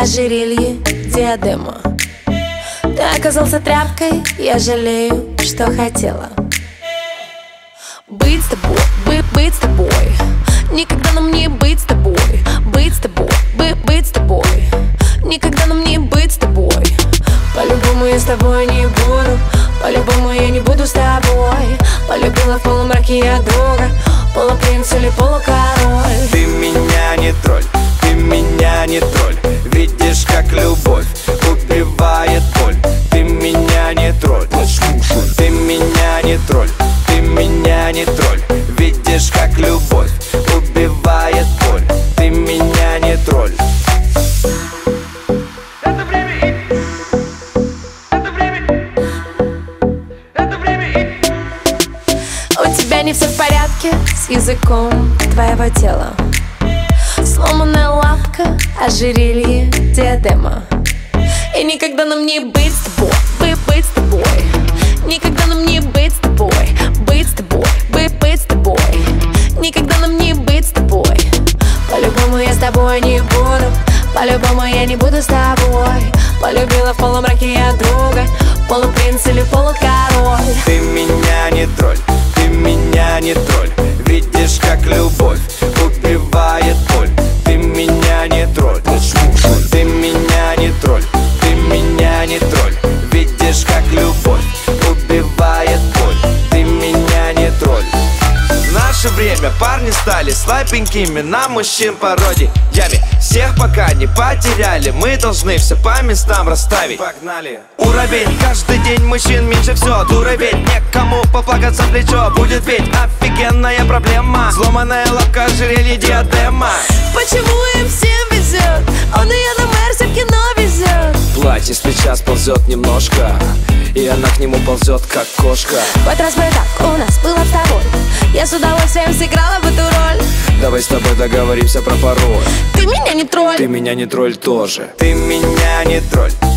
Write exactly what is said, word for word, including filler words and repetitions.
ожерелье, диадема. Ты оказался тряпкой, я жалею, что хотела быть с тобой, быть, быть с тобой. Никогда нам не быть с тобой, быть с тобой, быть, быть с тобой. Никогда нам не быть с тобой. По-любому я с тобой не буду, по-любому я не буду с тобой. Полюбила в полумраке я друга, полупринц или полукороль. Ты меня не тролль, ты меня не тролль. Видишь, как любовь убивает боль. Ты меня не тролль, ты меня не тролль, ты меня не тролль. Видишь, как любовь убивает боль. Ты меня не тролль. Это время и... Это время... Это время и... У тебя не все в порядке с языком твоего тела. Сломанная лапка, ожерелье, диадема. И никогда нам не быть с тобой, быть, быть с тобой. Никогда нам не быть с тобой, быть с тобой, быть, быть с тобой. Никогда нам не быть с тобой. По-любому я с тобой не буду, по-любому я не буду с тобой. Полюбила в полумраке я друга, полупринц или полукороль. Ты меня не тролль, ты меня не тролль. Видишь, как любовь убивает боль. Ты меня не тролль, ты меня не тролль, ты меня не тролль. Видишь, как любовь убивает боль. Ты меня не тролль. В наше время парни стали слабенькими на мужчин пародиями. Всех пока не потеряли, мы должны все по местам расставить. Погнали! Уровень, каждый день мужчин меньше все. Дура ведь, некому поплакаться в плечо. Будет ведь офигенная проблема. Сломанная лапка, ожерелье, диадема. Почему им всем везет? Он и я на Мерсе в кино везет. Платье с плеча сползет немножко, и она к нему ползет, как кошка. Хоть раз бы так у нас было с тобой, я с удовольствием сыграла в эту роль. Давай с тобой договоримся про пароль. Ты меня не тролль, Ты меня не тролль тоже. Ты меня не тролль,